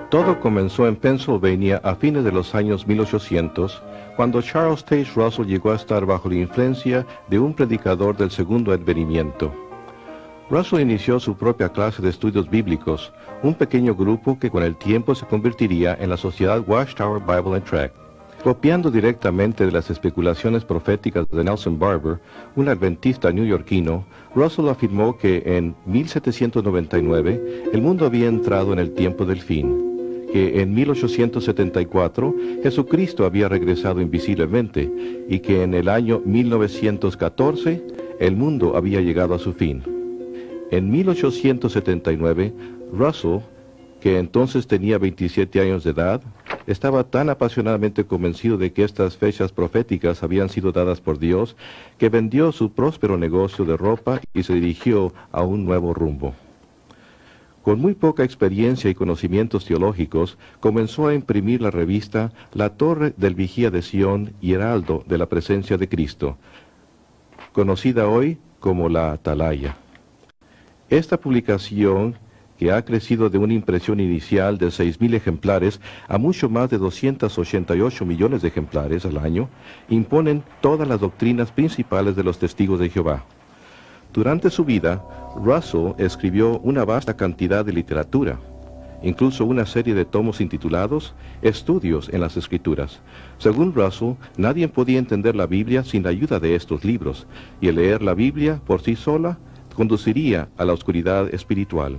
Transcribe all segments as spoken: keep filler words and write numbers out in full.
Todo comenzó en Pennsylvania a fines de los años mil ochocientos, cuando Charles Taze Russell llegó a estar bajo la influencia de un predicador del segundo advenimiento. Russell inició su propia clase de estudios bíblicos, un pequeño grupo que con el tiempo se convertiría en la Sociedad Watchtower Bible and Tract. Copiando directamente de las especulaciones proféticas de Nelson Barber, un adventista neoyorquino, Russell afirmó que en mil setecientos noventa y nueve el mundo había entrado en el tiempo del fin, que en mil ochocientos setenta y cuatro Jesucristo había regresado invisiblemente y que en el año mil novecientos catorce el mundo había llegado a su fin. En mil ochocientos setenta y nueve, Russell, que entonces tenía veintisiete años de edad, estaba tan apasionadamente convencido de que estas fechas proféticas habían sido dadas por Dios, que vendió su próspero negocio de ropa y se dirigió a un nuevo rumbo. Con muy poca experiencia y conocimientos teológicos, comenzó a imprimir la revista La Torre del Vigía de Sion y Heraldo de la Presencia de Cristo, conocida hoy como la Atalaya. Esta publicación, que ha crecido de una impresión inicial de seis mil ejemplares a mucho más de doscientos ochenta y ocho millones de ejemplares al año, imponen todas las doctrinas principales de los testigos de Jehová. Durante su vida, Russell escribió una vasta cantidad de literatura, incluso una serie de tomos intitulados Estudios en las Escrituras. Según Russell, nadie podía entender la Biblia sin la ayuda de estos libros, y el leer la Biblia por sí sola conduciría a la oscuridad espiritual.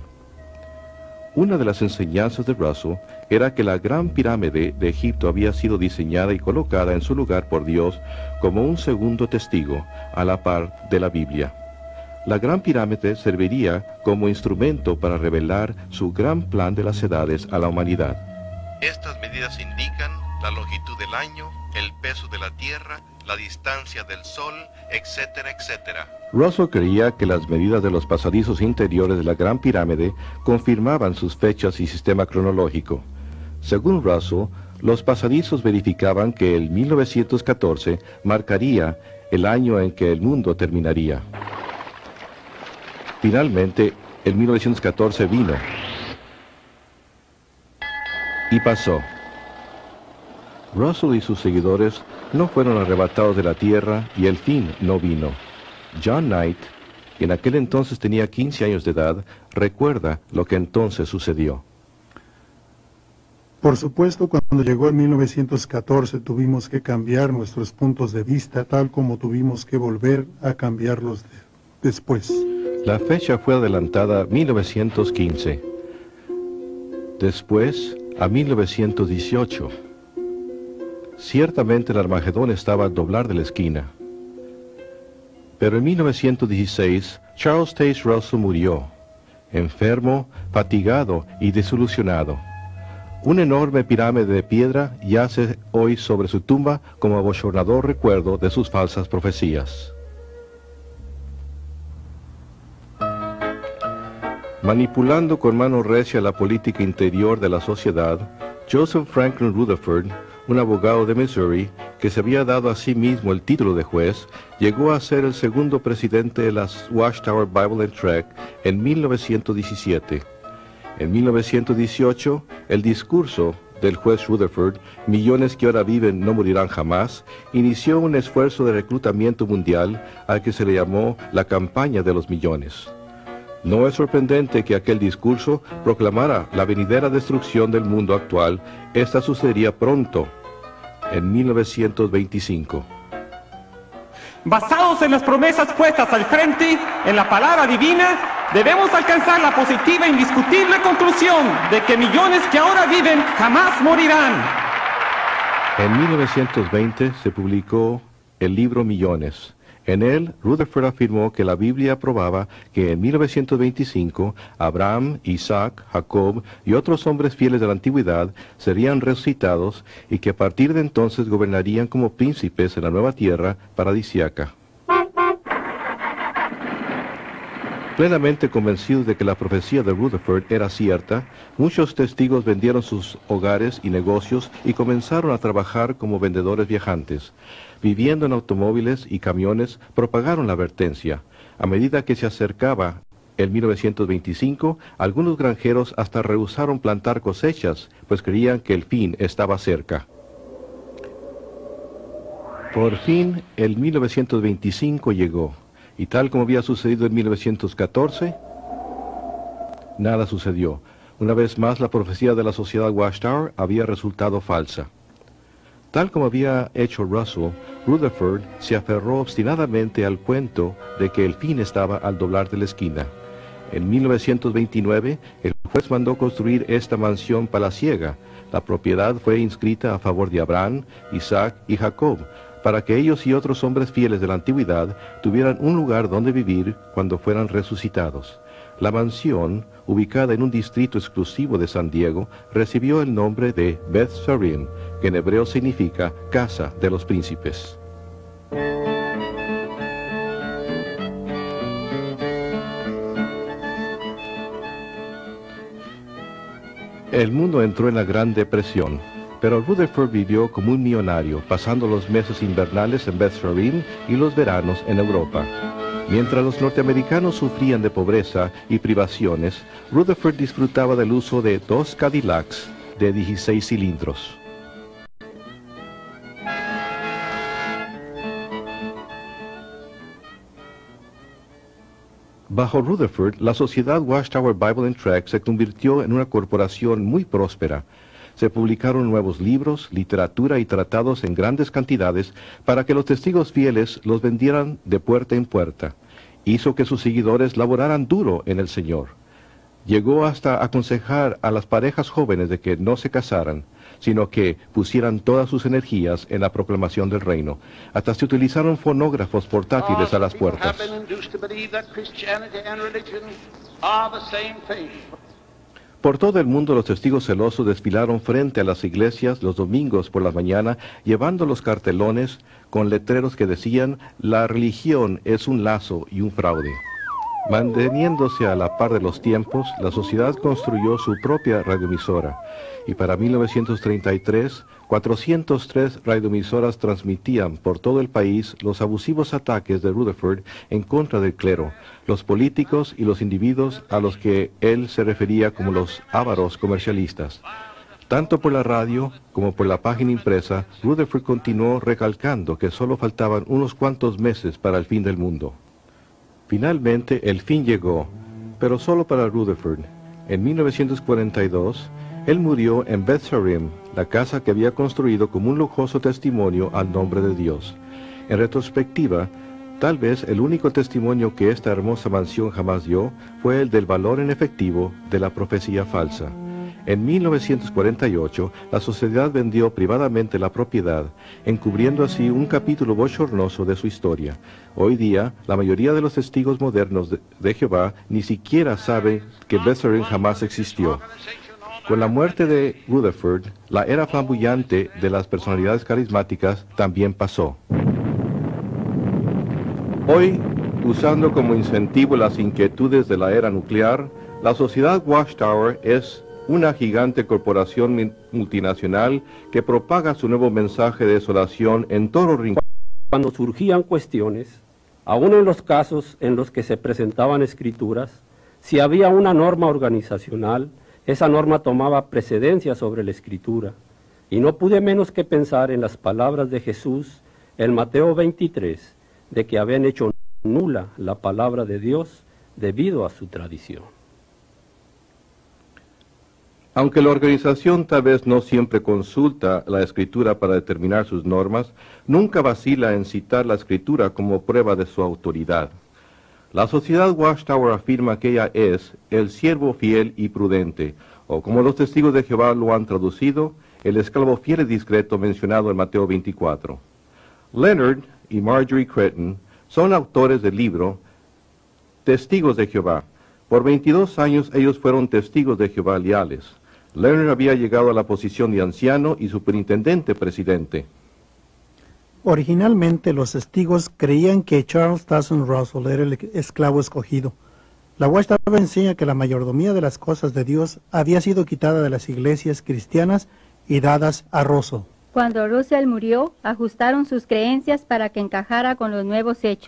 Una de las enseñanzas de Russell era que la Gran Pirámide de Egipto había sido diseñada y colocada en su lugar por Dios como un segundo testigo, a la par de la Biblia. La Gran Pirámide serviría como instrumento para revelar su gran plan de las edades a la humanidad. Estas medidas indican la longitud del año, el peso de la Tierra, la distancia del Sol, etcétera, etcétera. Russell creía que las medidas de los pasadizos interiores de la Gran Pirámide confirmaban sus fechas y sistema cronológico. Según Russell, los pasadizos verificaban que el mil novecientos catorce marcaría el año en que el mundo terminaría. Finalmente, el mil novecientos catorce vino. Y pasó. Russell y sus seguidores no fueron arrebatados de la tierra y el fin no vino. John Knight, que en aquel entonces tenía quince años de edad, recuerda lo que entonces sucedió. Por supuesto, cuando llegó el mil novecientos catorce tuvimos que cambiar nuestros puntos de vista, tal como tuvimos que volver a cambiarlos de después. La fecha fue adelantada a mil novecientos quince, después a mil novecientos dieciocho. Ciertamente el Armagedón estaba al doblar de la esquina. Pero en mil novecientos dieciséis, Charles Taze Russell murió, enfermo, fatigado y desilusionado. Una enorme pirámide de piedra yace hoy sobre su tumba como abochornador recuerdo de sus falsas profecías. Manipulando con mano recia la política interior de la sociedad, Joseph Franklin Rutherford, un abogado de Missouri, que se había dado a sí mismo el título de juez, llegó a ser el segundo presidente de la Watchtower Bible and Tract en mil novecientos diecisiete. En mil novecientos dieciocho, el discurso del juez Rutherford, Millones que ahora viven no morirán jamás, inició un esfuerzo de reclutamiento mundial al que se le llamó la campaña de los millones. No es sorprendente que aquel discurso proclamara la venidera destrucción del mundo actual. Esta sucedería pronto, en mil novecientos veinticinco. Basados en las promesas puestas al frente, en la palabra divina, debemos alcanzar la positiva e indiscutible conclusión de que millones que ahora viven jamás morirán. En mil novecientos veinte se publicó el libro Millones. En él, Rutherford afirmó que la Biblia probaba que en mil novecientos veinticinco, Abraham, Isaac, Jacob y otros hombres fieles de la antigüedad serían resucitados y que a partir de entonces gobernarían como príncipes en la nueva tierra paradisíaca. Plenamente convencidos de que la profecía de Rutherford era cierta, muchos testigos vendieron sus hogares y negocios y comenzaron a trabajar como vendedores viajantes. Viviendo en automóviles y camiones, propagaron la advertencia. A medida que se acercaba En mil novecientos veinticinco, algunos granjeros hasta rehusaron plantar cosechas, pues creían que el fin estaba cerca. Por fin, el mil novecientos veinticinco llegó, y tal como había sucedido en mil novecientos catorce, nada sucedió. Una vez más, la profecía de la sociedad Watchtower había resultado falsa. Tal como había hecho Russell, Rutherford se aferró obstinadamente al cuento de que el fin estaba al doblar de la esquina. En mil novecientos veintinueve, el juez mandó construir esta mansión palaciega. La propiedad fue inscrita a favor de Abraham, Isaac y Jacob, para que ellos y otros hombres fieles de la antigüedad tuvieran un lugar donde vivir cuando fueran resucitados. La mansión, ubicada en un distrito exclusivo de San Diego, recibió el nombre de Beth Sarim, que en hebreo significa Casa de los Príncipes. El mundo entró en la Gran Depresión, pero Rutherford vivió como un millonario, pasando los meses invernales en Beth Sarim y los veranos en Europa. Mientras los norteamericanos sufrían de pobreza y privaciones, Rutherford disfrutaba del uso de dos Cadillacs de dieciséis cilindros. Bajo Rutherford, la sociedad Watchtower Bible and Tract se convirtió en una corporación muy próspera. Se publicaron nuevos libros, literatura y tratados en grandes cantidades para que los testigos fieles los vendieran de puerta en puerta. Hizo que sus seguidores laboraran duro en el Señor. Llegó hasta aconsejar a las parejas jóvenes de que no se casaran, sino que pusieran todas sus energías en la proclamación del reino. Hasta se utilizaron fonógrafos portátiles a las puertas. Por todo el mundo los testigos celosos desfilaron frente a las iglesias los domingos por la mañana, llevando los cartelones con letreros que decían: la religión es un lazo y un fraude. Manteniéndose a la par de los tiempos, la sociedad construyó su propia radioemisora, y para mil novecientos treinta y tres, cuatrocientas tres radioemisoras transmitían por todo el país los abusivos ataques de Rutherford en contra del clero, los políticos y los individuos a los que él se refería como los ávaros comercialistas. Tanto por la radio como por la página impresa, Rutherford continuó recalcando que solo faltaban unos cuantos meses para el fin del mundo. Finalmente, el fin llegó, pero solo para Rutherford. En mil novecientos cuarenta y dos, él murió en Beth Sarim, la casa que había construido como un lujoso testimonio al nombre de Dios. En retrospectiva, tal vez el único testimonio que esta hermosa mansión jamás dio fue el del valor en efectivo de la profecía falsa. En mil novecientos cuarenta y ocho, la sociedad vendió privadamente la propiedad, encubriendo así un capítulo bochornoso de su historia. Hoy día, la mayoría de los testigos modernos de, de Jehová ni siquiera saben que Beth Sarim jamás existió. Con la muerte de Rutherford, la era flamboyante de las personalidades carismáticas también pasó. Hoy, usando como incentivo las inquietudes de la era nuclear, la sociedad Watchtower es una gigante corporación multinacional que propaga su nuevo mensaje de desolación en todos los rincones. Cuando surgían cuestiones, aún en los casos en los que se presentaban escrituras, si había una norma organizacional, esa norma tomaba precedencia sobre la escritura, y no pude menos que pensar en las palabras de Jesús en Mateo veintitrés, de que habían hecho nula la palabra de Dios debido a su tradición. Aunque la organización tal vez no siempre consulta la Escritura para determinar sus normas, nunca vacila en citar la Escritura como prueba de su autoridad. La sociedad Watchtower afirma que ella es el siervo fiel y prudente, o como los testigos de Jehová lo han traducido, el esclavo fiel y discreto mencionado en Mateo veinticuatro. Leonard y Marjorie Creighton son autores del libro Testigos de Jehová. Por veintidós años ellos fueron testigos de Jehová leales. Leonard había llegado a la posición de anciano y superintendente presidente. Originalmente los testigos creían que Charles Taze Russell era el esclavo escogido. La Watchtower enseña que la mayordomía de las cosas de Dios había sido quitada de las iglesias cristianas y dadas a Russell. Cuando Russell murió, ajustaron sus creencias para que encajara con los nuevos hechos.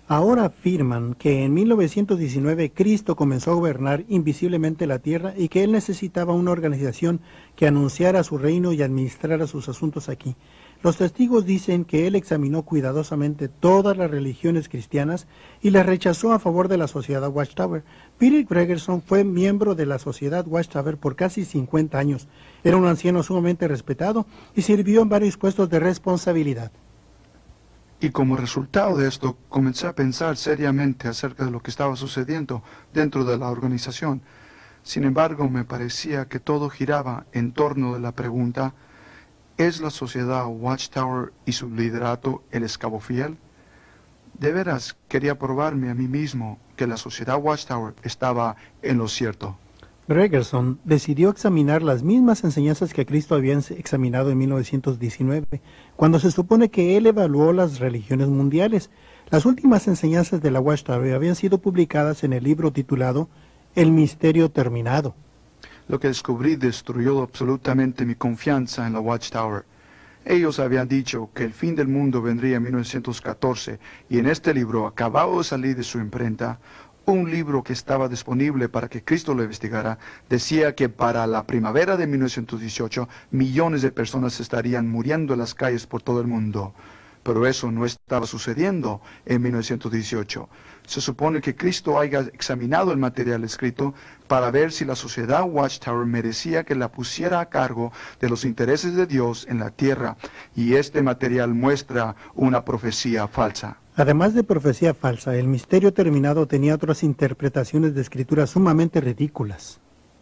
Ahora afirman que en mil novecientos diecinueve Cristo comenzó a gobernar invisiblemente la tierra y que Él necesitaba una organización que anunciara su reino y administrara sus asuntos aquí. Los testigos dicen que Él examinó cuidadosamente todas las religiones cristianas y las rechazó a favor de la Sociedad Watchtower. Peter Gregerson fue miembro de la Sociedad Watchtower por casi cincuenta años. Era un anciano sumamente respetado y sirvió en varios puestos de responsabilidad. Y como resultado de esto, comencé a pensar seriamente acerca de lo que estaba sucediendo dentro de la organización. Sin embargo, me parecía que todo giraba en torno de la pregunta, ¿es la sociedad Watchtower y su liderato el esclavo fiel? De veras, quería probarme a mí mismo que la sociedad Watchtower estaba en lo cierto. Gregerson decidió examinar las mismas enseñanzas que Cristo había examinado en mil novecientos diecinueve, cuando se supone que él evaluó las religiones mundiales. Las últimas enseñanzas de la Watchtower habían sido publicadas en el libro titulado El Misterio Terminado. Lo que descubrí destruyó absolutamente mi confianza en la Watchtower. Ellos habían dicho que el fin del mundo vendría en mil novecientos catorce, y en este libro, acabado de salir de su imprenta, un libro que estaba disponible para que Cristo lo investigara, decía que para la primavera de mil novecientos dieciocho millones de personas estarían muriendo en las calles por todo el mundo. Pero eso no estaba sucediendo en mil novecientos dieciocho. Se supone que Cristo haya examinado el material escrito para ver si la sociedad Watchtower merecía que la pusiera a cargo de los intereses de Dios en la tierra, y este material muestra una profecía falsa. Además de profecía falsa, el misterio terminado tenía otras interpretaciones de escritura sumamente ridículas.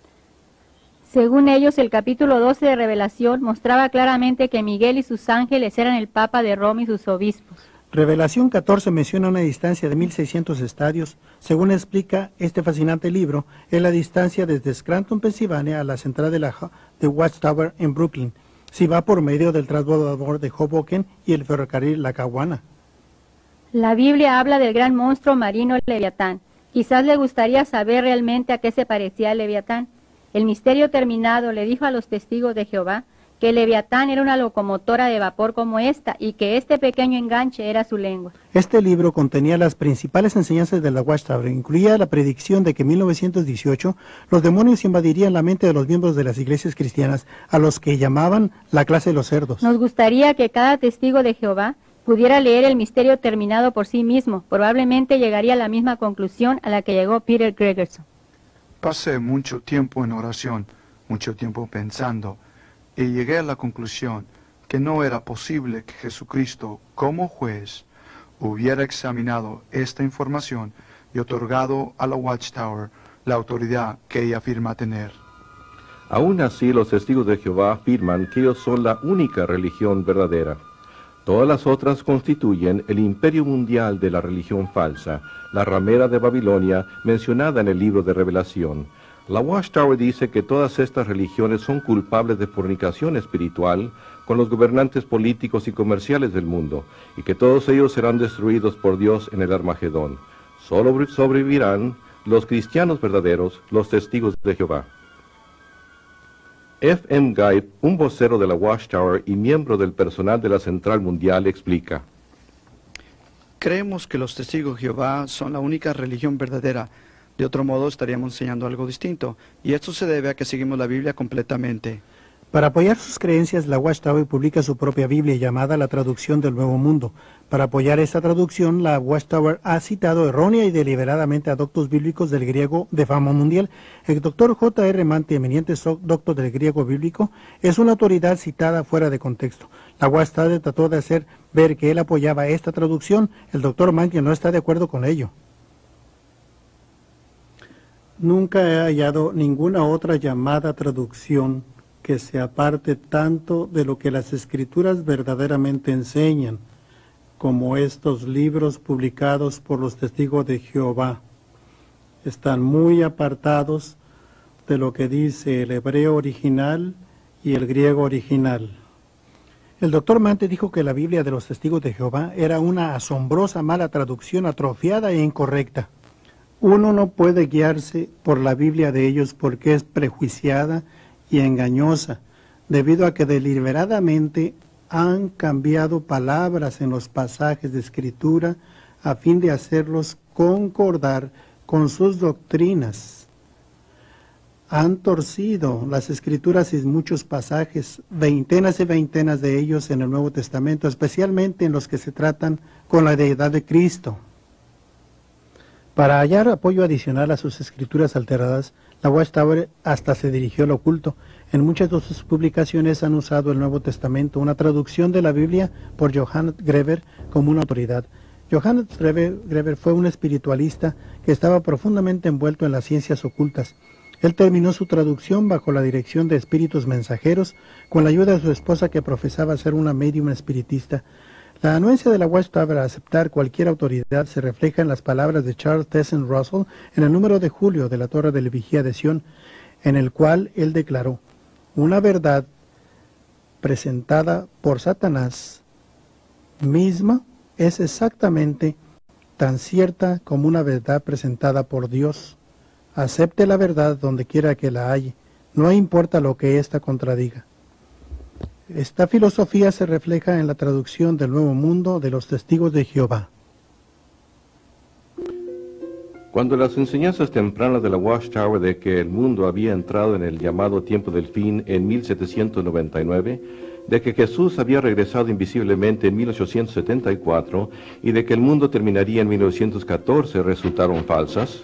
Según ellos, el capítulo doce de Revelación mostraba claramente que Miguel y sus ángeles eran el Papa de Roma y sus obispos. Revelación catorce menciona una distancia de mil seiscientos estadios. Según explica este fascinante libro, es la distancia desde Scranton, Pensilvania, a la central de la de Watchtower en Brooklyn, si va por medio del transbordador de Hoboken y el ferrocarril Lackawanna. La Biblia habla del gran monstruo marino Leviatán. Quizás le gustaría saber realmente a qué se parecía el Leviatán. El misterio terminado le dijo a los testigos de Jehová que el Leviatán era una locomotora de vapor como esta y que este pequeño enganche era su lengua. Este libro contenía las principales enseñanzas de la Watchtower, incluía la predicción de que en mil novecientos dieciocho los demonios invadirían la mente de los miembros de las iglesias cristianas, a los que llamaban la clase de los cerdos. Nos gustaría que cada testigo de Jehová pudiera leer el misterio terminado por sí mismo. Probablemente llegaría a la misma conclusión a la que llegó Peter Gregerson. Pasé mucho tiempo en oración, mucho tiempo pensando, y llegué a la conclusión que no era posible que Jesucristo, como juez, hubiera examinado esta información y otorgado a la Watchtower la autoridad que ella afirma tener. Aún así, los testigos de Jehová afirman que ellos son la única religión verdadera. Todas las otras constituyen el imperio mundial de la religión falsa, la ramera de Babilonia mencionada en el libro de Revelación. La Watchtower dice que todas estas religiones son culpables de fornicación espiritual con los gobernantes políticos y comerciales del mundo, y que todos ellos serán destruidos por Dios en el Armagedón. Solo sobrevivirán los cristianos verdaderos, los testigos de Jehová. F M Guide, un vocero de la Watchtower y miembro del personal de la Central Mundial, explica: Creemos que los testigos de Jehová son la única religión verdadera. De otro modo estaríamos enseñando algo distinto, y esto se debe a que seguimos la Biblia completamente. Para apoyar sus creencias, la Watchtower publica su propia Biblia llamada La Traducción del Nuevo Mundo. Para apoyar esta traducción, la Watchtower ha citado errónea y deliberadamente a doctos bíblicos del griego de fama mundial. El doctor J R Manti, eminente doctor del griego bíblico, es una autoridad citada fuera de contexto. La Watchtower trató de hacer ver que él apoyaba esta traducción. El doctor Manti no está de acuerdo con ello. Nunca he hallado ninguna otra llamada traducción que se aparte tanto de lo que las Escrituras verdaderamente enseñan, como estos libros publicados por los testigos de Jehová. Están muy apartados de lo que dice el hebreo original y el griego original. El doctor Mante dijo que la Biblia de los testigos de Jehová era una asombrosa mala traducción, atrofiada e incorrecta. Uno no puede guiarse por la Biblia de ellos porque es prejuiciada y engañosa, debido a que deliberadamente han cambiado palabras en los pasajes de Escritura a fin de hacerlos concordar con sus doctrinas. Han torcido las Escrituras en muchos pasajes, veintenas y veintenas de ellos en el Nuevo Testamento, especialmente en los que se tratan con la deidad de Cristo. Para hallar apoyo adicional a sus escrituras alteradas, la Watchtower hasta se dirigió al oculto. En muchas de sus publicaciones han usado el Nuevo Testamento, una traducción de la Biblia por Johannes Greber, como una autoridad. Johannes Greber, Greber fue un espiritualista que estaba profundamente envuelto en las ciencias ocultas. Él terminó su traducción bajo la dirección de espíritus mensajeros, con la ayuda de su esposa que profesaba ser una medium espiritista. La anuencia de la Watchtower a aceptar cualquier autoridad se refleja en las palabras de Charles Taze Russell en el número de julio de la Torre de la Vigía de Sion, en el cual él declaró: una verdad presentada por Satanás misma es exactamente tan cierta como una verdad presentada por Dios. Acepte la verdad donde quiera que la haya, no importa lo que ésta contradiga. Esta filosofía se refleja en la traducción del Nuevo Mundo de los Testigos de Jehová. Cuando las enseñanzas tempranas de la Watchtower de que el mundo había entrado en el llamado tiempo del fin en mil setecientos noventa y nueve, de que Jesús había regresado invisiblemente en mil ochocientos setenta y cuatro y de que el mundo terminaría en mil novecientos catorce resultaron falsas,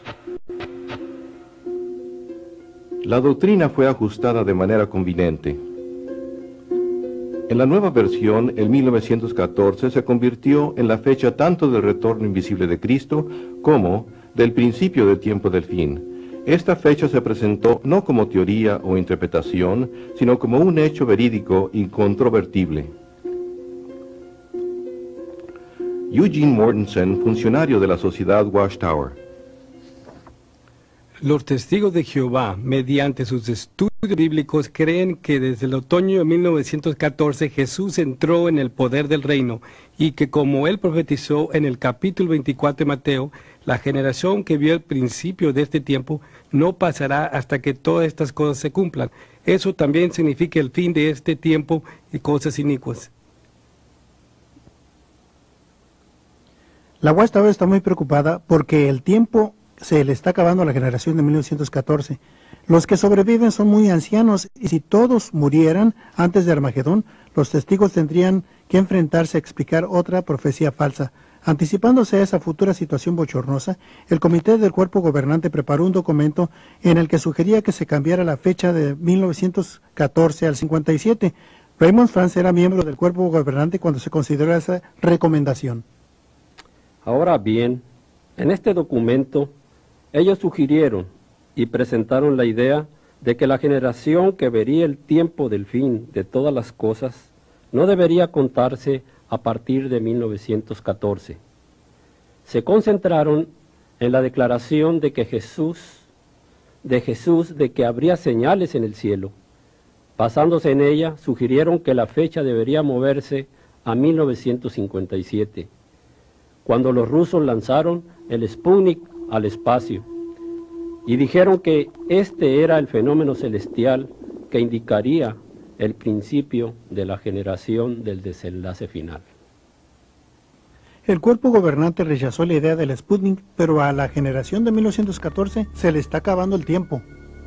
la doctrina fue ajustada de manera conveniente. En la nueva versión, el mil novecientos catorce se convirtió en la fecha tanto del retorno invisible de Cristo como del principio del tiempo del fin. Esta fecha se presentó no como teoría o interpretación, sino como un hecho verídico incontrovertible. Eugene Mortensen, funcionario de la Sociedad Watchtower. Los testigos de Jehová, mediante sus estudios bíblicos, creen que desde el otoño de mil novecientos catorce Jesús entró en el poder del reino y que, como él profetizó en el capítulo veinticuatro de Mateo, la generación que vio el principio de este tiempo no pasará hasta que todas estas cosas se cumplan. Eso también significa el fin de este tiempo y cosas inicuas. La Watchtower está muy preocupada porque el tiempo se le está acabando a la generación de mil novecientos catorce. Los que sobreviven son muy ancianos y si todos murieran antes de Armagedón, los testigos tendrían que enfrentarse a explicar otra profecía falsa. Anticipándose a esa futura situación bochornosa, el comité del cuerpo gobernante preparó un documento en el que sugería que se cambiara la fecha de mil novecientos catorce al cincuenta y siete. Raymond France era miembro del cuerpo gobernante cuando se consideró esa recomendación. Ahora bien, en este documento, ellos sugirieron y presentaron la idea de que la generación que vería el tiempo del fin de todas las cosas no debería contarse a partir de mil novecientos catorce. Se concentraron en la declaración de que Jesús, de Jesús de que habría señales en el cielo. Basándose en ella, sugirieron que la fecha debería moverse a mil novecientos cincuenta y siete, cuando los rusos lanzaron el Sputnik al espacio, y dijeron que este era el fenómeno celestial que indicaría el principio de la generación del desenlace final. El cuerpo gobernante rechazó la idea del Sputnik, pero a la generación de mil novecientos catorce se le está acabando el tiempo.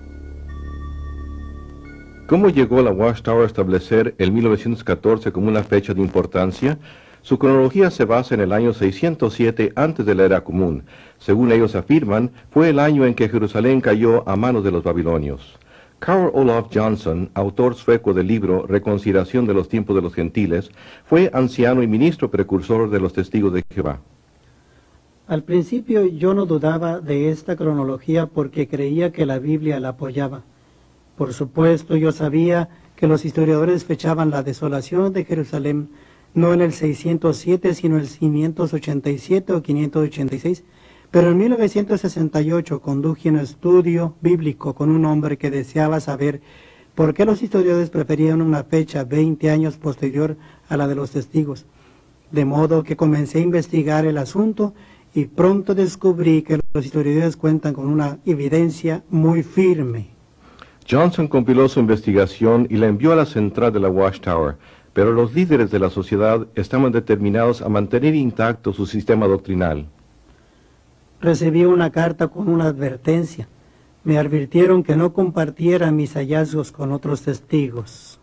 ¿Cómo llegó la Watchtower a establecer el mil novecientos catorce como una fecha de importancia? Su cronología se basa en el año seiscientos siete antes de la era común. Según ellos afirman, fue el año en que Jerusalén cayó a manos de los babilonios. Carl Olof Johnson, autor sueco del libro Reconciliación de los tiempos de los gentiles, fue anciano y ministro precursor de los testigos de Jehová. Al principio yo no dudaba de esta cronología porque creía que la Biblia la apoyaba. Por supuesto, yo sabía que los historiadores fechaban la desolación de Jerusalén no en el seiscientos siete, sino en el quinientos ochenta y siete o quinientos ochenta y seis. Pero en mil novecientos sesenta y ocho conduje un estudio bíblico con un hombre que deseaba saber por qué los historiadores preferían una fecha veinte años posterior a la de los testigos. De modo que comencé a investigar el asunto y pronto descubrí que los historiadores cuentan con una evidencia muy firme. Johnson compiló su investigación y la envió a la central de la Watchtower. pero los líderes de la sociedad estaban determinados a mantener intacto su sistema doctrinal. Recibí una carta con una advertencia. Me advirtieron que no compartiera mis hallazgos con otros testigos.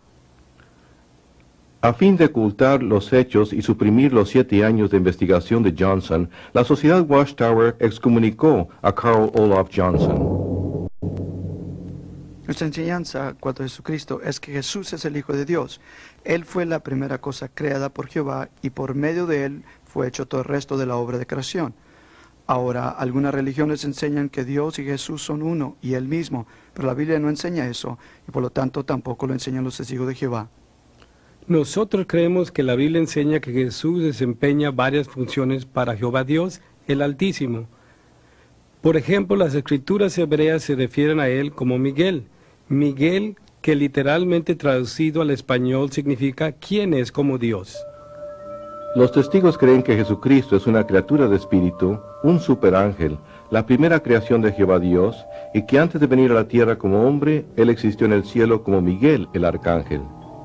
A fin de ocultar los hechos y suprimir los siete años de investigación de Johnson, la Sociedad Watchtower excomunicó a Carl Olaf Johnson. Nuestra enseñanza cuanto a Jesucristo es que Jesús es el Hijo de Dios. Él fue la primera cosa creada por Jehová y por medio de él fue hecho todo el resto de la obra de creación. Ahora, algunas religiones enseñan que Dios y Jesús son uno y él mismo, pero la Biblia no enseña eso y por lo tanto tampoco lo enseñan los testigos de Jehová. Nosotros creemos que la Biblia enseña que Jesús desempeña varias funciones para Jehová Dios, el Altísimo. Por ejemplo, las escrituras hebreas se refieren a él como Miguel. Miguel, que literalmente traducido al español significa ¿quién es como Dios? Los testigos creen que Jesucristo es una criatura de espíritu, un superángel, la primera creación de Jehová Dios, y que antes de venir a la tierra como hombre, él existió en el cielo como Miguel, el arcángel.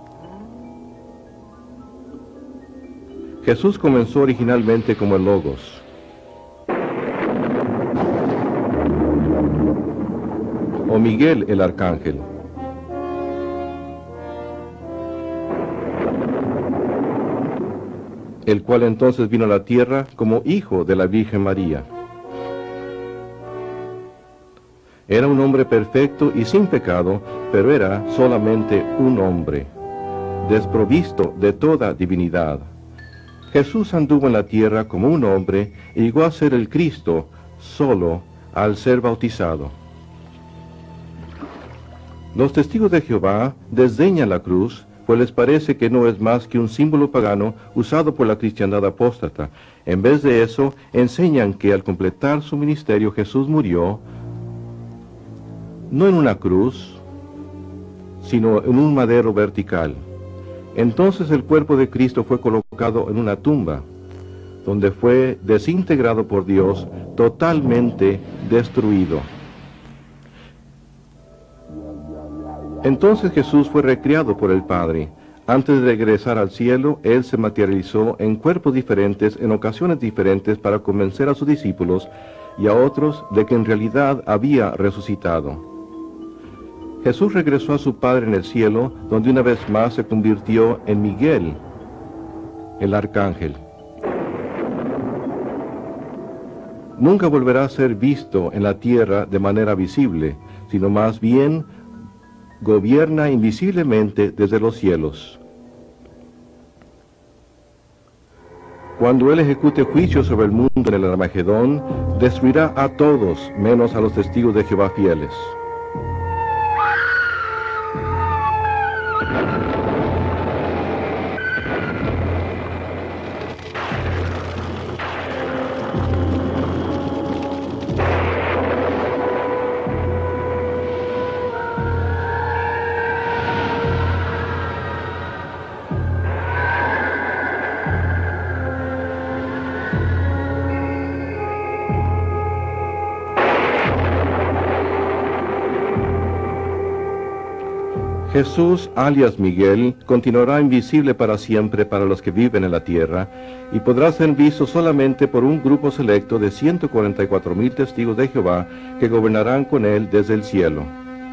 Jesús comenzó originalmente como el Logos. O Miguel el Arcángel. El cual entonces vino a la tierra como hijo de la Virgen María. Era un hombre perfecto y sin pecado, pero era solamente un hombre, desprovisto de toda divinidad. Jesús anduvo en la tierra como un hombre y llegó a ser el Cristo solo al ser bautizado. Los testigos de Jehová desdeñan la cruz, pues les parece que no es más que un símbolo pagano usado por la cristiandad apóstata. En vez de eso, enseñan que al completar su ministerio Jesús murió, no en una cruz, sino en un madero vertical. Entonces el cuerpo de Cristo fue colocado en una tumba, donde fue desintegrado por Dios, totalmente destruido. Entonces Jesús fue recreado por el Padre. Antes de regresar al cielo, Él se materializó en cuerpos diferentes, en ocasiones diferentes, para convencer a sus discípulos y a otros de que en realidad había resucitado. Jesús regresó a su Padre en el cielo, donde una vez más se convirtió en Miguel, el arcángel. Nunca volverá a ser visto en la tierra de manera visible, sino más bien gobierna invisiblemente desde los cielos. Cuando Él ejecute juicio sobre el mundo en el Armagedón, destruirá a todos, menos a los testigos de Jehová fieles. Jesús, alias Miguel, continuará invisible para siempre para los que viven en la tierra y podrá ser visto solamente por un grupo selecto de ciento cuarenta y cuatro mil testigos de Jehová que gobernarán con él desde el cielo.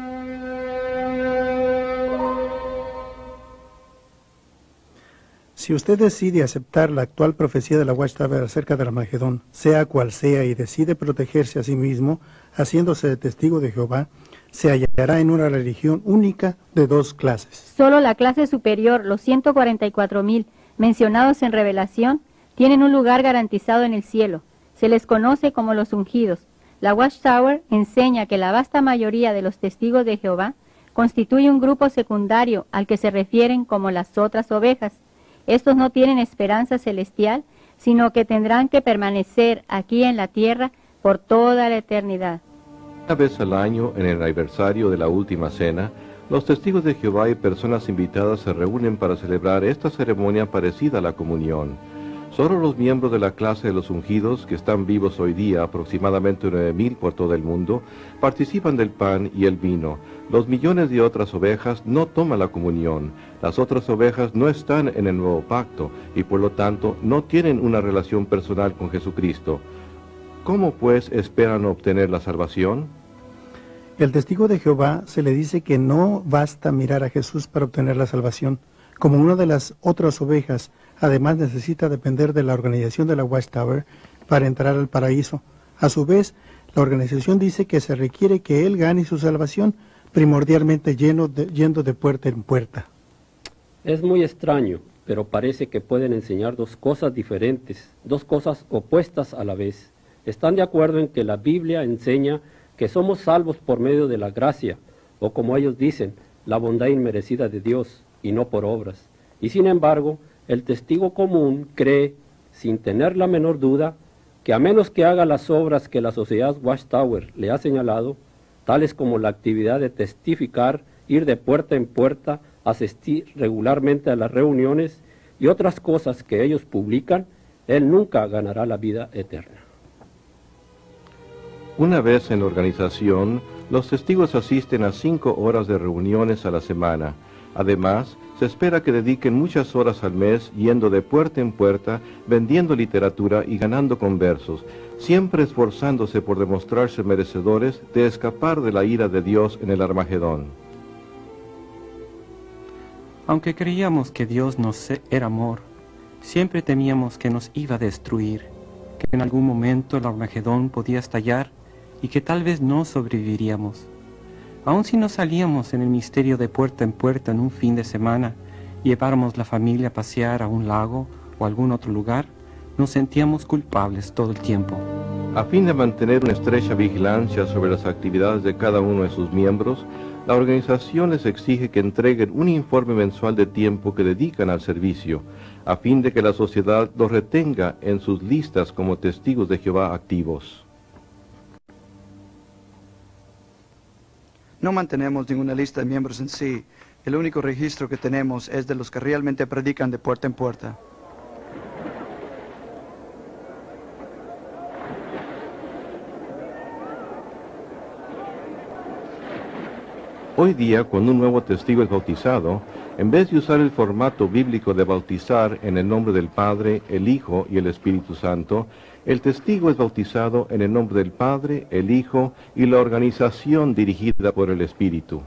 Si usted decide aceptar la actual profecía de la Watchtower acerca del Armagedón, sea cual sea, y decide protegerse a sí mismo, haciéndose de testigo de Jehová, se hallará en una religión única de dos clases. Solo la clase superior, los ciento cuarenta y cuatro mil mencionados en Revelación, tienen un lugar garantizado en el cielo. Se les conoce como los ungidos. La Watchtower enseña que la vasta mayoría de los testigos de Jehová constituye un grupo secundario al que se refieren como las otras ovejas. Estos no tienen esperanza celestial, sino que tendrán que permanecer aquí en la tierra por toda la eternidad. Una vez al año, en el aniversario de la Última Cena, los testigos de Jehová y personas invitadas se reúnen para celebrar esta ceremonia parecida a la comunión. Solo los miembros de la clase de los ungidos, que están vivos hoy día, aproximadamente nueve mil por todo el mundo, participan del pan y el vino. Los millones de otras ovejas no toman la comunión. Las otras ovejas no están en el nuevo pacto y por lo tanto no tienen una relación personal con Jesucristo. ¿Cómo pues esperan obtener la salvación? El testigo de Jehová se le dice que no basta mirar a Jesús para obtener la salvación. Como una de las otras ovejas, además necesita depender de la organización de la Watchtower para entrar al paraíso. A su vez, la organización dice que se requiere que él gane su salvación, primordialmente lleno de, yendo de puerta en puerta. Es muy extraño, pero parece que pueden enseñar dos cosas diferentes, dos cosas opuestas a la vez. Están de acuerdo en que la Biblia enseña que somos salvos por medio de la gracia, o como ellos dicen, la bondad inmerecida de Dios, y no por obras. Y sin embargo, el testigo común cree, sin tener la menor duda, que a menos que haga las obras que la sociedad Watchtower le ha señalado, tales como la actividad de testificar, ir de puerta en puerta, asistir regularmente a las reuniones y otras cosas que ellos publican, él nunca ganará la vida eterna. Una vez en la organización, los testigos asisten a cinco horas de reuniones a la semana. Además, se espera que dediquen muchas horas al mes yendo de puerta en puerta, vendiendo literatura y ganando conversos, siempre esforzándose por demostrarse merecedores de escapar de la ira de Dios en el Armagedón. Aunque creíamos que Dios nos era amor, siempre temíamos que nos iba a destruir, que en algún momento el Armagedón podía estallar y que tal vez no sobreviviríamos. Aun si no salíamos en el misterio de puerta en puerta en un fin de semana y lleváramos la familia a pasear a un lago o a algún otro lugar, nos sentíamos culpables todo el tiempo. A fin de mantener una estrecha vigilancia sobre las actividades de cada uno de sus miembros, la organización les exige que entreguen un informe mensual de tiempo que dedican al servicio, a fin de que la sociedad los retenga en sus listas como testigos de Jehová activos. No mantenemos ninguna lista de miembros en sí. El único registro que tenemos es de los que realmente predican de puerta en puerta. Hoy día, cuando un nuevo testigo es bautizado, en vez de usar el formato bíblico de bautizar en el nombre del Padre, el Hijo y el Espíritu Santo, el testigo es bautizado en el nombre del Padre, el Hijo y la organización dirigida por el Espíritu.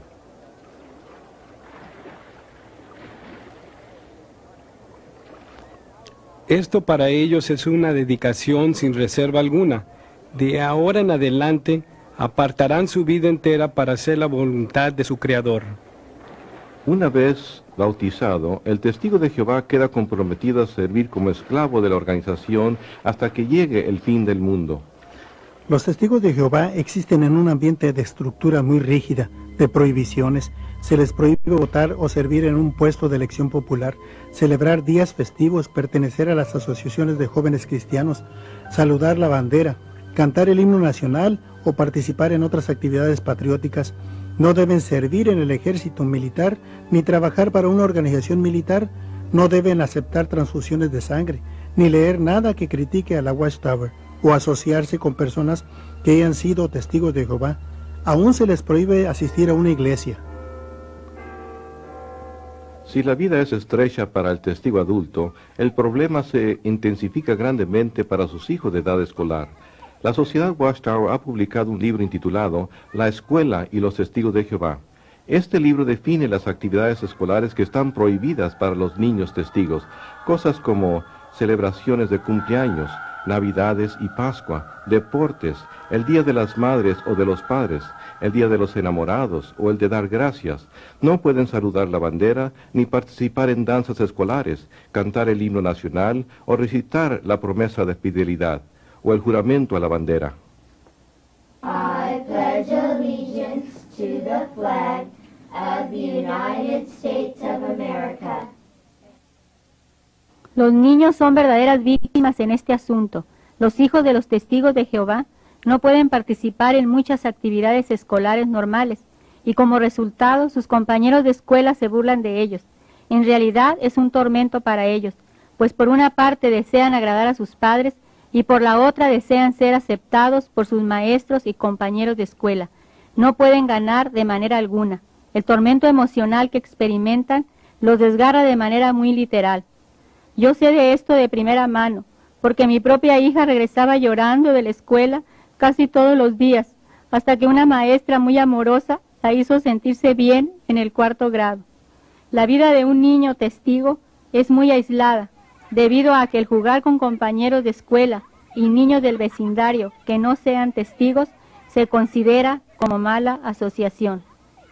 Esto para ellos es una dedicación sin reserva alguna. De ahora en adelante, apartarán su vida entera para hacer la voluntad de su Creador. Una vez bautizado, el testigo de Jehová queda comprometido a servir como esclavo de la organización hasta que llegue el fin del mundo. Los testigos de Jehová existen en un ambiente de estructura muy rígida, de prohibiciones. Se les prohíbe votar o servir en un puesto de elección popular, celebrar días festivos, pertenecer a las asociaciones de jóvenes cristianos, saludar la bandera, cantar el himno nacional o participar en otras actividades patrióticas. No deben servir en el ejército militar ni trabajar para una organización militar. No deben aceptar transfusiones de sangre, ni leer nada que critique a la Watchtower o asociarse con personas que hayan sido testigos de Jehová. Aún se les prohíbe asistir a una iglesia. Si la vida es estrecha para el testigo adulto, el problema se intensifica grandemente para sus hijos de edad escolar. La Sociedad Watchtower ha publicado un libro intitulado La Escuela y los Testigos de Jehová. Este libro define las actividades escolares que están prohibidas para los niños testigos, cosas como celebraciones de cumpleaños, Navidades y Pascua, deportes, el Día de las Madres o de los Padres, el Día de los Enamorados o el de dar gracias. No pueden saludar la bandera, ni participar en danzas escolares, cantar el himno nacional o recitar la promesa de fidelidad o el juramento a la bandera. I pledge allegiance to the flag of the United States of America. Los niños son verdaderas víctimas en este asunto. Los hijos de los testigos de Jehová no pueden participar en muchas actividades escolares normales y como resultado sus compañeros de escuela se burlan de ellos. En realidad es un tormento para ellos, pues por una parte desean agradar a sus padres y por la otra desean ser aceptados por sus maestros y compañeros de escuela. No pueden ganar de manera alguna. El tormento emocional que experimentan los desgarra de manera muy literal. Yo sé de esto de primera mano, porque mi propia hija regresaba llorando de la escuela casi todos los días, hasta que una maestra muy amorosa la hizo sentirse bien en el cuarto grado. La vida de un niño testigo es muy aislada, debido a que el jugar con compañeros de escuela y niños del vecindario que no sean testigos se considera como mala asociación.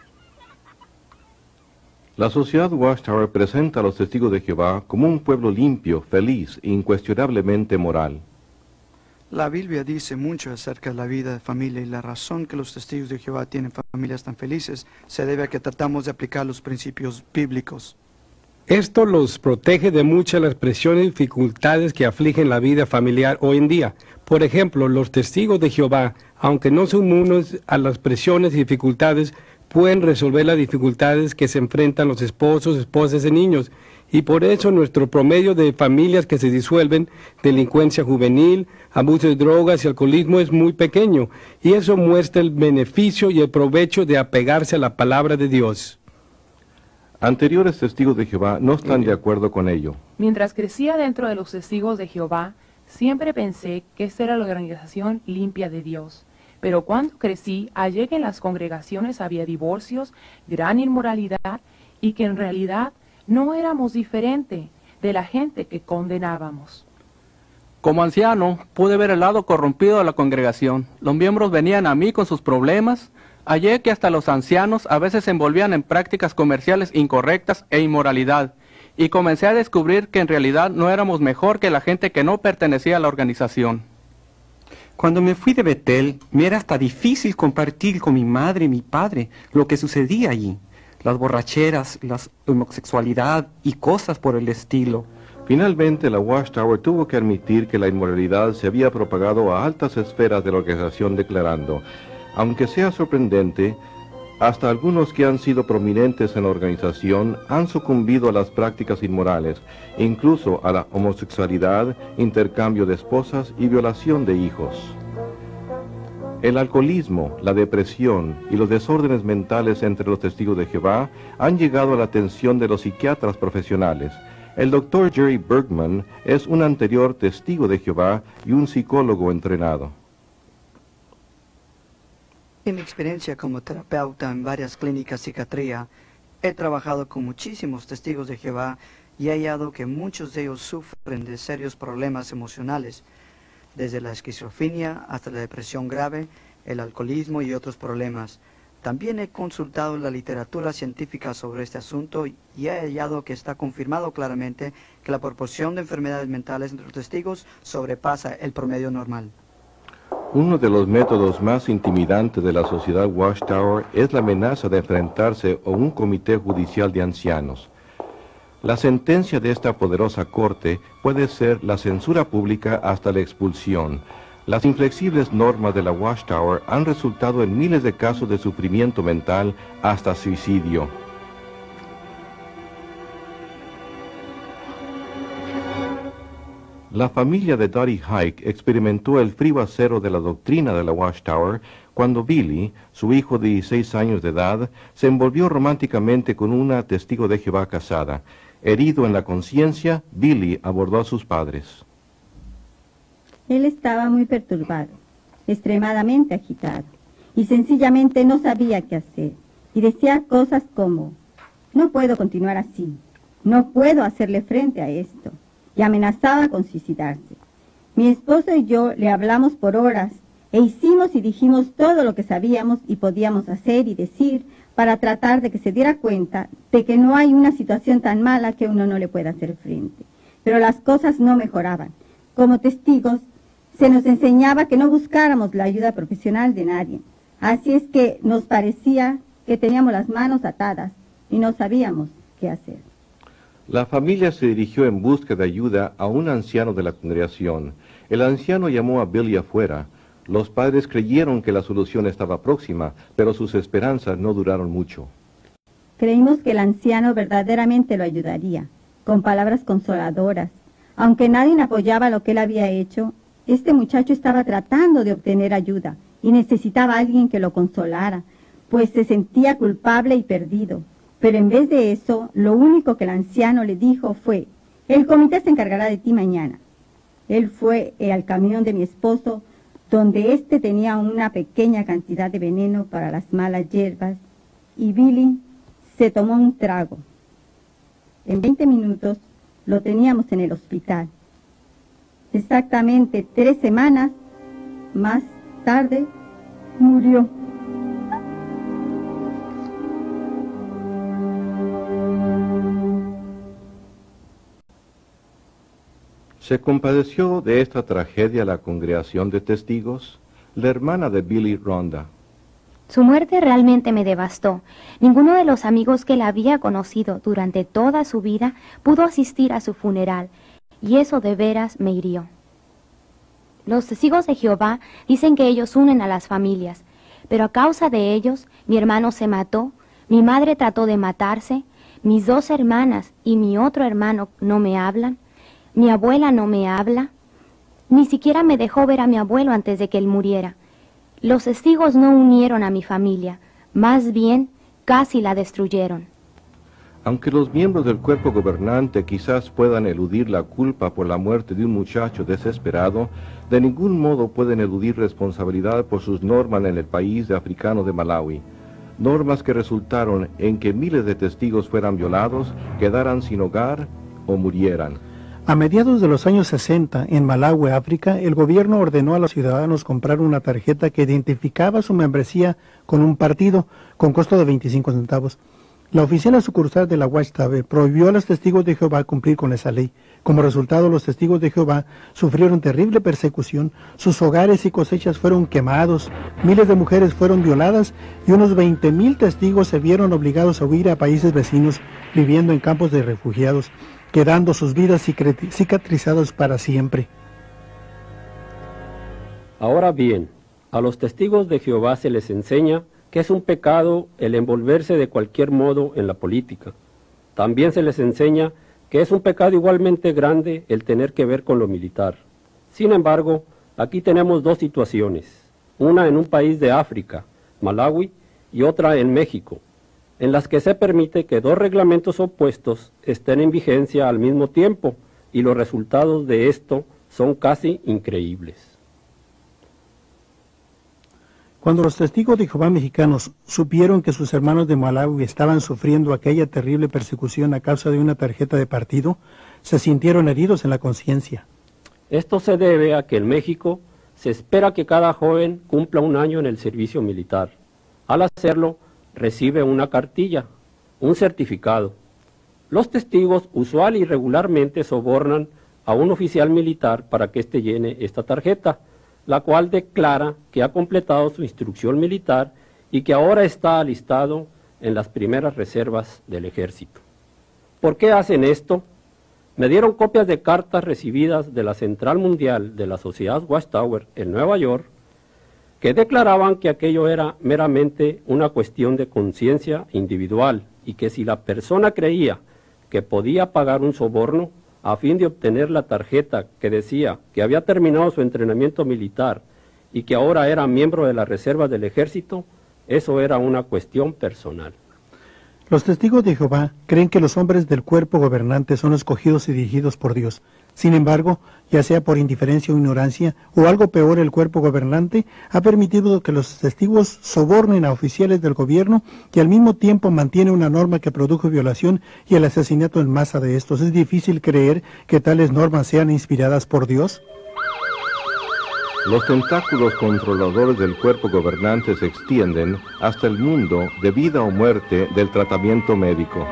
La sociedad Watchtower presenta a los testigos de Jehová como un pueblo limpio, feliz e incuestionablemente moral. La Biblia dice mucho acerca de la vida de familia y la razón que los testigos de Jehová tienen familias tan felices se debe a que tratamos de aplicar los principios bíblicos. Esto los protege de muchas de las presiones y dificultades que afligen la vida familiar hoy en día. Por ejemplo, los testigos de Jehová, aunque no son inmunes a las presiones y dificultades, pueden resolver las dificultades que se enfrentan los esposos, esposas y niños. Y por eso nuestro promedio de familias que se disuelven, delincuencia juvenil, abuso de drogas y alcoholismo es muy pequeño. Y eso muestra el beneficio y el provecho de apegarse a la palabra de Dios. Anteriores testigos de Jehová no están de acuerdo con ello. Mientras crecía dentro de los testigos de Jehová, siempre pensé que esta era la organización limpia de Dios. Pero cuando crecí, hallé que en las congregaciones había divorcios, gran inmoralidad y que en realidad no éramos diferente de la gente que condenábamos. Como anciano, pude ver el lado corrompido de la congregación. Los miembros venían a mí con sus problemas. Hallé que hasta los ancianos a veces se envolvían en prácticas comerciales incorrectas e inmoralidad. Y comencé a descubrir que en realidad no éramos mejor que la gente que no pertenecía a la organización. Cuando me fui de Betel, me era hasta difícil compartir con mi madre y mi padre lo que sucedía allí. Las borracheras, la homosexualidad y cosas por el estilo. Finalmente, la Watchtower tuvo que admitir que la inmoralidad se había propagado a altas esferas de la organización, declarando: aunque sea sorprendente, hasta algunos que han sido prominentes en la organización han sucumbido a las prácticas inmorales, incluso a la homosexualidad, intercambio de esposas y violación de hijos. El alcoholismo, la depresión y los desórdenes mentales entre los testigos de Jehová han llegado a la atención de los psiquiatras profesionales. El doctor Jerry Bergman es un anterior testigo de Jehová y un psicólogo entrenado. En mi experiencia como terapeuta en varias clínicas de psiquiatría, he trabajado con muchísimos testigos de Jehová y he hallado que muchos de ellos sufren de serios problemas emocionales, desde la esquizofrenia hasta la depresión grave, el alcoholismo y otros problemas. También he consultado la literatura científica sobre este asunto y he hallado que está confirmado claramente que la proporción de enfermedades mentales entre los testigos sobrepasa el promedio normal. Uno de los métodos más intimidantes de la sociedad Watchtower es la amenaza de enfrentarse a un comité judicial de ancianos. La sentencia de esta poderosa corte puede ser la censura pública hasta la expulsión. Las inflexibles normas de la Watchtower han resultado en miles de casos de sufrimiento mental hasta suicidio. La familia de Dottie Hike experimentó el frío acero de la doctrina de la Watchtower cuando Billy, su hijo de dieciséis años de edad, se envolvió románticamente con una testigo de Jehová casada. Herido en la conciencia, Billy abordó a sus padres. Él estaba muy perturbado, extremadamente agitado, y sencillamente no sabía qué hacer, y decía cosas como: no puedo continuar así, no puedo hacerle frente a esto, y amenazaba con suicidarse. Mi esposo y yo le hablamos por horas, e hicimos y dijimos todo lo que sabíamos y podíamos hacer y decir para tratar de que se diera cuenta de que no hay una situación tan mala que uno no le pueda hacer frente. Pero las cosas no mejoraban. Como testigos, se nos enseñaba que no buscáramos la ayuda profesional de nadie. Así es que nos parecía que teníamos las manos atadas y no sabíamos qué hacer. La familia se dirigió en busca de ayuda a un anciano de la congregación. El anciano llamó a Billy afuera. Los padres creyeron que la solución estaba próxima, pero sus esperanzas no duraron mucho. Creímos que el anciano verdaderamente lo ayudaría, con palabras consoladoras, Aunque nadie apoyaba lo que él había hecho, este muchacho estaba tratando de obtener ayuda y necesitaba a alguien que lo consolara, pues se sentía culpable y perdido. Pero en vez de eso, lo único que el anciano le dijo fue: el comité se encargará de ti mañana. Él fue eh, al camión de mi esposo, donde éste tenía una pequeña cantidad de veneno para las malas hierbas, y Billy se tomó un trago. En veinte minutos lo teníamos en el hospital. Exactamente tres semanas más tarde murió. ¿Se compadeció de esta tragedia la congregación de testigos? La hermana de Billy, Rhonda. Su muerte realmente me devastó. Ninguno de los amigos que la había conocido durante toda su vida pudo asistir a su funeral, y eso de veras me hirió. Los testigos de Jehová dicen que ellos unen a las familias, pero a causa de ellos mi hermano se mató, mi madre trató de matarse, mis dos hermanas y mi otro hermano no me hablan, mi abuela no me habla, ni siquiera me dejó ver a mi abuelo antes de que él muriera. Los testigos no unieron a mi familia, más bien casi la destruyeron. Aunque los miembros del cuerpo gobernante quizás puedan eludir la culpa por la muerte de un muchacho desesperado, de ningún modo pueden eludir responsabilidad por sus normas en el país africano de Malawi. Normas que resultaron en que miles de testigos fueran violados, quedaran sin hogar o murieran. A mediados de los años sesenta, en Malawi, África, el gobierno ordenó a los ciudadanos comprar una tarjeta que identificaba su membresía con un partido, con costo de veinticinco centavos. La oficina sucursal de la Watchtower prohibió a los testigos de Jehová cumplir con esa ley. Como resultado, los testigos de Jehová sufrieron terrible persecución, sus hogares y cosechas fueron quemados, miles de mujeres fueron violadas y unos veinte mil testigos se vieron obligados a huir a países vecinos, viviendo en campos de refugiados, quedando sus vidas cicatrizadas para siempre. Ahora bien, a los testigos de Jehová se les enseña que es un pecado el envolverse de cualquier modo en la política. También se les enseña que es un pecado igualmente grande el tener que ver con lo militar. Sin embargo, aquí tenemos dos situaciones, una en un país de África, Malawi, y otra en México, en las que se permite que dos reglamentos opuestos estén en vigencia al mismo tiempo, y los resultados de esto son casi increíbles. Cuando los testigos de Jehová mexicanos supieron que sus hermanos de Malawi estaban sufriendo aquella terrible persecución a causa de una tarjeta de partido, se sintieron heridos en la conciencia. Esto se debe a que en México se espera que cada joven cumpla un año en el servicio militar. Al hacerlo, recibe una cartilla, un certificado. Los testigos usual y regularmente sobornan a un oficial militar para que éste llene esta tarjeta, la cual declara que ha completado su instrucción militar y que ahora está alistado en las primeras reservas del ejército. ¿Por qué hacen esto? Me dieron copias de cartas recibidas de la Central Mundial de la Sociedad Watchtower en Nueva York, que declaraban que aquello era meramente una cuestión de conciencia individual y que si la persona creía que podía pagar un soborno a fin de obtener la tarjeta que decía que había terminado su entrenamiento militar y que ahora era miembro de la reserva del ejército, eso era una cuestión personal. Los testigos de Jehová creen que los hombres del cuerpo gobernante son escogidos y dirigidos por Dios. Sin embargo, ya sea por indiferencia o ignorancia, o algo peor, el cuerpo gobernante ha permitido que los testigos sobornen a oficiales del gobierno y al mismo tiempo mantiene una norma que produjo violación y el asesinato en masa de estos. ¿Es difícil creer que tales normas sean inspiradas por Dios? Los tentáculos controladores del cuerpo gobernante se extienden hasta el mundo de vida o muerte del tratamiento médico.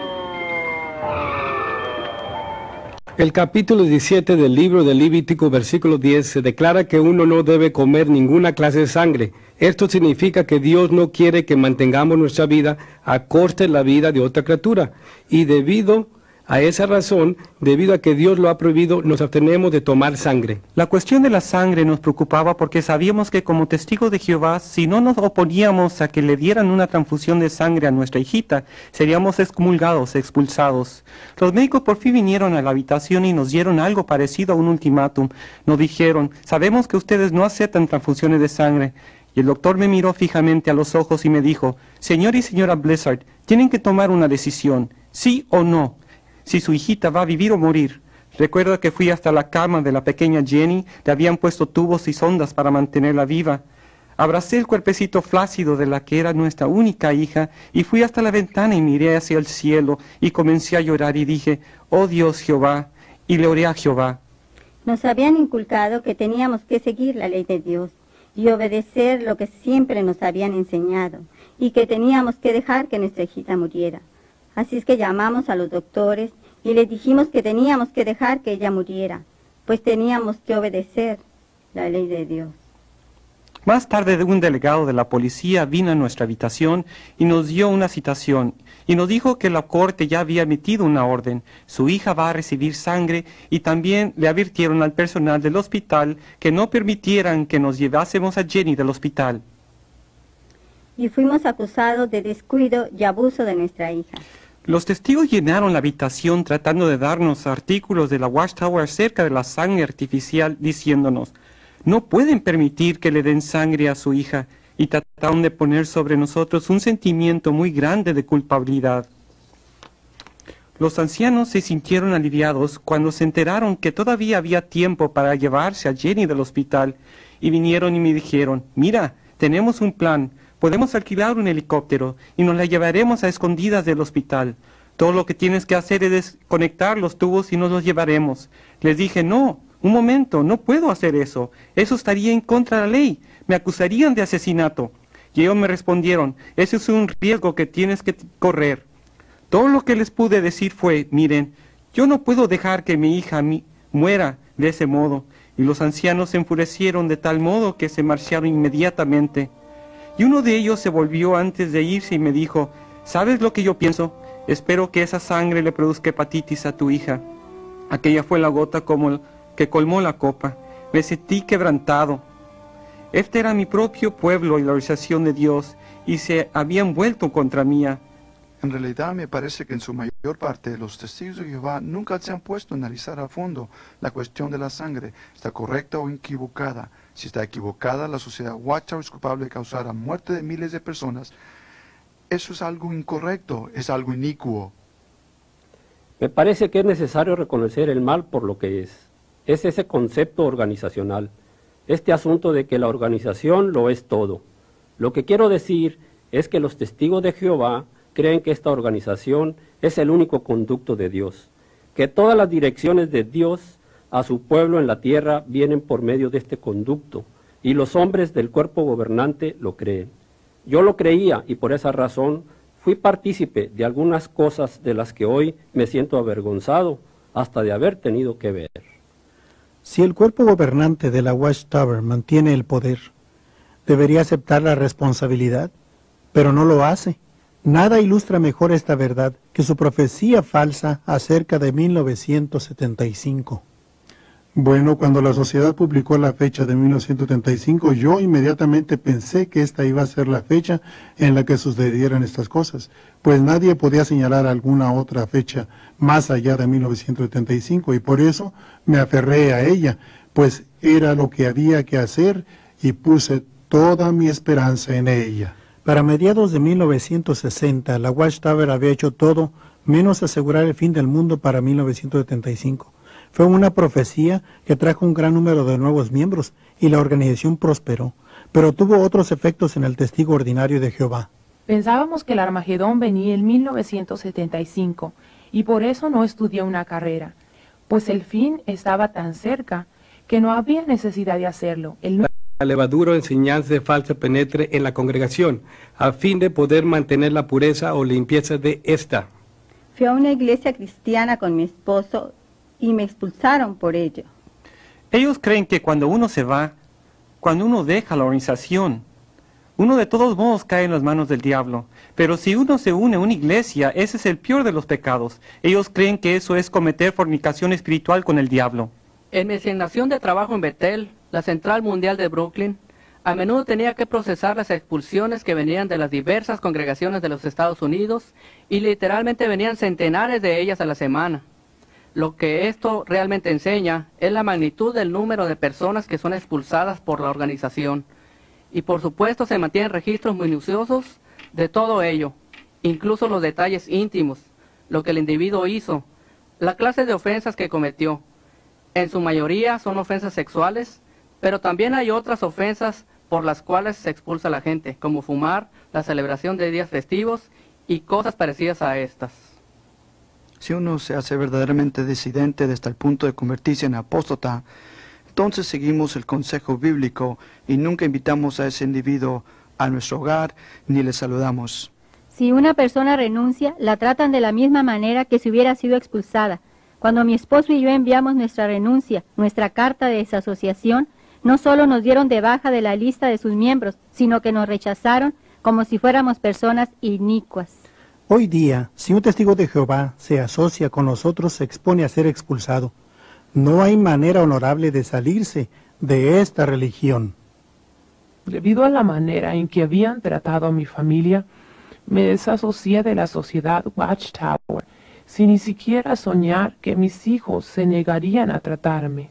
El capítulo diecisiete del libro de Levítico, versículo diez, se declara que uno no debe comer ninguna clase de sangre. Esto significa que Dios no quiere que mantengamos nuestra vida a costa de la vida de otra criatura. Y debido A esa razón, debido a que Dios lo ha prohibido, nos abstenemos de tomar sangre. La cuestión de la sangre nos preocupaba porque sabíamos que como testigos de Jehová, si no nos oponíamos a que le dieran una transfusión de sangre a nuestra hijita, seríamos excomulgados, expulsados. Los médicos por fin vinieron a la habitación y nos dieron algo parecido a un ultimátum. Nos dijeron, sabemos que ustedes no aceptan transfusiones de sangre. Y el doctor me miró fijamente a los ojos y me dijo, señor y señora Blizzard, tienen que tomar una decisión, sí o no. Si su hijita va a vivir o morir. Recuerdo que fui hasta la cama de la pequeña Jenny, le habían puesto tubos y sondas para mantenerla viva. Abracé el cuerpecito flácido de la que era nuestra única hija y fui hasta la ventana y miré hacia el cielo y comencé a llorar y dije, oh Dios Jehová, y le oré a Jehová. Nos habían inculcado que teníamos que seguir la ley de Dios y obedecer lo que siempre nos habían enseñado y que teníamos que dejar que nuestra hijita muriera. Así es que llamamos a los doctores y les dijimos que teníamos que dejar que ella muriera, pues teníamos que obedecer la ley de Dios. Más tarde un delegado de la policía vino a nuestra habitación y nos dio una citación y nos dijo que la corte ya había emitido una orden. Su hija va a recibir sangre y también le advirtieron al personal del hospital que no permitieran que nos llevásemos a Jenny del hospital. Y fuimos acusados de descuido y abuso de nuestra hija. Los testigos llenaron la habitación tratando de darnos artículos de la Watchtower acerca de la sangre artificial, diciéndonos, no pueden permitir que le den sangre a su hija, y trataron de poner sobre nosotros un sentimiento muy grande de culpabilidad. Los ancianos se sintieron aliviados cuando se enteraron que todavía había tiempo para llevarse a Jenny del hospital, y vinieron y me dijeron, mira, tenemos un plan. Podemos alquilar un helicóptero y nos la llevaremos a escondidas del hospital. Todo lo que tienes que hacer es desconectar los tubos y nos los llevaremos. Les dije, no, un momento, no puedo hacer eso. Eso estaría en contra de la ley. Me acusarían de asesinato. Y ellos me respondieron, ese es un riesgo que tienes que correr. Todo lo que les pude decir fue, miren, yo no puedo dejar que mi hija mi muera de ese modo. Y los ancianos se enfurecieron de tal modo que se marcharon inmediatamente. Y uno de ellos se volvió antes de irse y me dijo, ¿sabes lo que yo pienso? Espero que esa sangre le produzca hepatitis a tu hija. Aquella fue la gota como que colmó la copa. Me sentí quebrantado. Este era mi propio pueblo y la organización de Dios, y se habían vuelto contra mí. En realidad me parece que en su mayor parte los testigos de Jehová nunca se han puesto a analizar a fondo la cuestión de la sangre, está correcta o equivocada. Si está equivocada, la sociedad Watchtower es culpable de causar la muerte de miles de personas. Eso es algo incorrecto, es algo inicuo. Me parece que es necesario reconocer el mal por lo que es. Es ese concepto organizacional, este asunto de que la organización lo es todo. Lo que quiero decir es que los testigos de Jehová creen que esta organización es el único conducto de Dios, que todas las direcciones de Dios a su pueblo en la tierra vienen por medio de este conducto, y los hombres del cuerpo gobernante lo creen. Yo lo creía y por esa razón fui partícipe de algunas cosas de las que hoy me siento avergonzado hasta de haber tenido que ver. Si el cuerpo gobernante de la Watchtower mantiene el poder, debería aceptar la responsabilidad, pero no lo hace. Nada ilustra mejor esta verdad que su profecía falsa acerca de mil novecientos setenta y cinco. Bueno, cuando la sociedad publicó la fecha de mil novecientos setenta y cinco, yo inmediatamente pensé que esta iba a ser la fecha en la que sucedieran estas cosas, pues nadie podía señalar alguna otra fecha más allá de mil novecientos setenta y cinco, y por eso me aferré a ella, pues era lo que había que hacer y puse toda mi esperanza en ella. Para mediados de mil novecientos sesenta, la Watchtower había hecho todo menos asegurar el fin del mundo para mil novecientos setenta y cinco. Fue una profecía que trajo un gran número de nuevos miembros y la organización prosperó, pero tuvo otros efectos en el testigo ordinario de Jehová. Pensábamos que el Armagedón venía en mil novecientos setenta y cinco y por eso no estudié una carrera, pues el fin estaba tan cerca que no había necesidad de hacerlo. El... La levadura o enseñanza de falsa penetre en la congregación, a fin de poder mantener la pureza o limpieza de esta. Fui a una iglesia cristiana con mi esposo y me expulsaron por ello. Ellos creen que cuando uno se va, cuando uno deja la organización, Uno de todos modos cae en las manos del diablo. Pero si uno se une a una iglesia, ese es el peor de los pecados. Ellos creen que eso es cometer fornicación espiritual con el diablo. En mi asignación de trabajo en Bethel, la Central Mundial de Brooklyn, a menudo tenía que procesar las expulsiones que venían de las diversas congregaciones de los Estados Unidos y literalmente venían centenares de ellas a la semana. Lo que esto realmente enseña es la magnitud del número de personas que son expulsadas por la organización. Y por supuesto se mantienen registros minuciosos de todo ello, incluso los detalles íntimos, lo que el individuo hizo, la clase de ofensas que cometió. En su mayoría son ofensas sexuales, pero también hay otras ofensas por las cuales se expulsa a la gente, como fumar, la celebración de días festivos y cosas parecidas a estas. Si uno se hace verdaderamente disidente hasta el punto de convertirse en apóstata, entonces seguimos el consejo bíblico y nunca invitamos a ese individuo a nuestro hogar ni le saludamos. Si una persona renuncia, la tratan de la misma manera que si hubiera sido expulsada. Cuando mi esposo y yo enviamos nuestra renuncia, nuestra carta de desasociación, no solo nos dieron de baja de la lista de sus miembros, sino que nos rechazaron como si fuéramos personas inicuas. Hoy día, si un testigo de Jehová se asocia con nosotros, se expone a ser expulsado. No hay manera honorable de salirse de esta religión. Debido a la manera en que habían tratado a mi familia, me desasocié de la sociedad Watchtower, sin ni siquiera soñar que mis hijos se negarían a tratarme.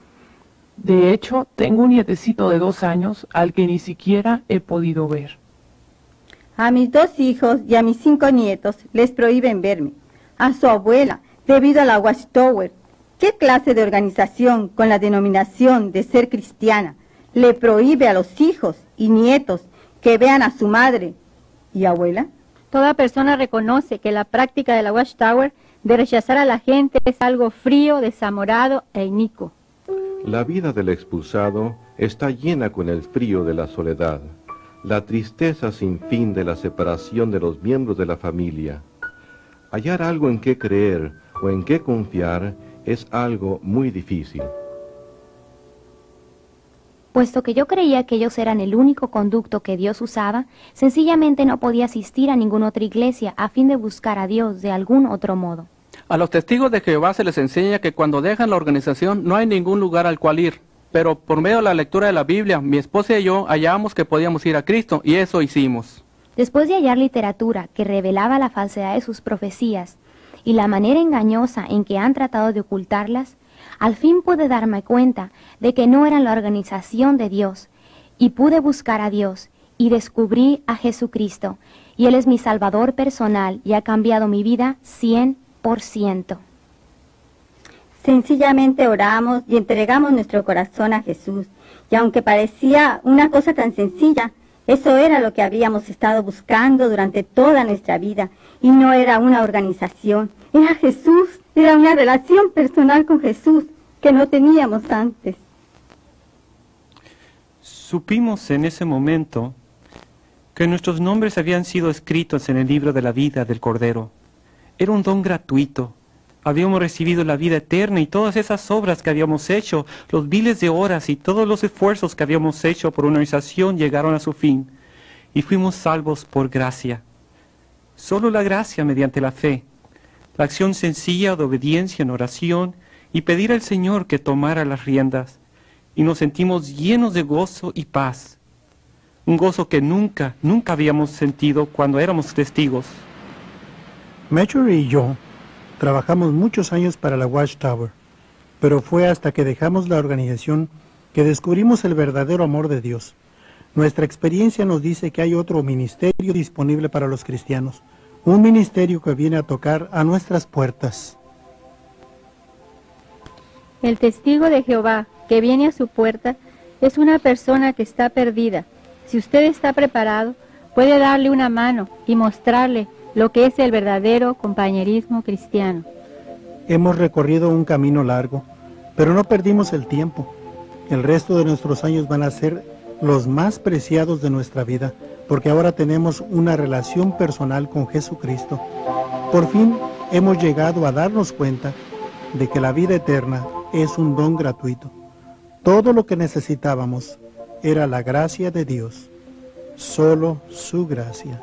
De hecho, tengo un nietecito de dos años al que ni siquiera he podido ver. A mis dos hijos y a mis cinco nietos les prohíben verme. A su abuela, debido a la Watchtower. ¿Qué clase de organización con la denominación de ser cristiana le prohíbe a los hijos y nietos que vean a su madre y abuela? Toda persona reconoce que la práctica de la Watchtower de rechazar a la gente es algo frío, desamorado e inicuo. La vida del expulsado está llena con el frío de la soledad, la tristeza sin fin de la separación de los miembros de la familia. Hallar algo en qué creer o en qué confiar es algo muy difícil. Puesto que yo creía que ellos eran el único conducto que Dios usaba, sencillamente no podía asistir a ninguna otra iglesia a fin de buscar a Dios de algún otro modo. A los testigos de Jehová se les enseña que cuando dejan la organización no hay ningún lugar al cual ir, pero por medio de la lectura de la Biblia, mi esposa y yo hallamos que podíamos ir a Cristo, y eso hicimos. Después de hallar literatura que revelaba la falsedad de sus profecías y la manera engañosa en que han tratado de ocultarlas, al fin pude darme cuenta de que no eran la organización de Dios, y pude buscar a Dios, y descubrí a Jesucristo, y Él es mi Salvador personal, y ha cambiado mi vida cien por ciento. Sencillamente oramos y entregamos nuestro corazón a Jesús, y aunque parecía una cosa tan sencilla, eso era lo que habíamos estado buscando durante toda nuestra vida, y no era una organización, era Jesús, era una relación personal con Jesús que no teníamos antes. Supimos en ese momento que nuestros nombres habían sido escritos en el libro de la vida del Cordero. Era un don gratuito. Habíamos recibido la vida eterna y todas esas obras que habíamos hecho, los miles de horas y todos los esfuerzos que habíamos hecho por una organización llegaron a su fin. Y fuimos salvos por gracia. Solo la gracia mediante la fe. La acción sencilla de obediencia en oración y pedir al Señor que tomara las riendas. Y nos sentimos llenos de gozo y paz. Un gozo que nunca, nunca habíamos sentido cuando éramos testigos. Metcher y yo trabajamos muchos años para la Watchtower, pero fue hasta que dejamos la organización que descubrimos el verdadero amor de Dios. Nuestra experiencia nos dice que hay otro ministerio disponible para los cristianos, un ministerio que viene a tocar a nuestras puertas. El testigo de Jehová que viene a su puerta es una persona que está perdida. Si usted está preparado, puede darle una mano y mostrarle lo que es el verdadero compañerismo cristiano. Hemos recorrido un camino largo, pero no perdimos el tiempo. El resto de nuestros años van a ser los más preciados de nuestra vida, porque ahora tenemos una relación personal con Jesucristo. Por fin hemos llegado a darnos cuenta de que la vida eterna es un don gratuito. Todo lo que necesitábamos era la gracia de Dios. solo su gracia.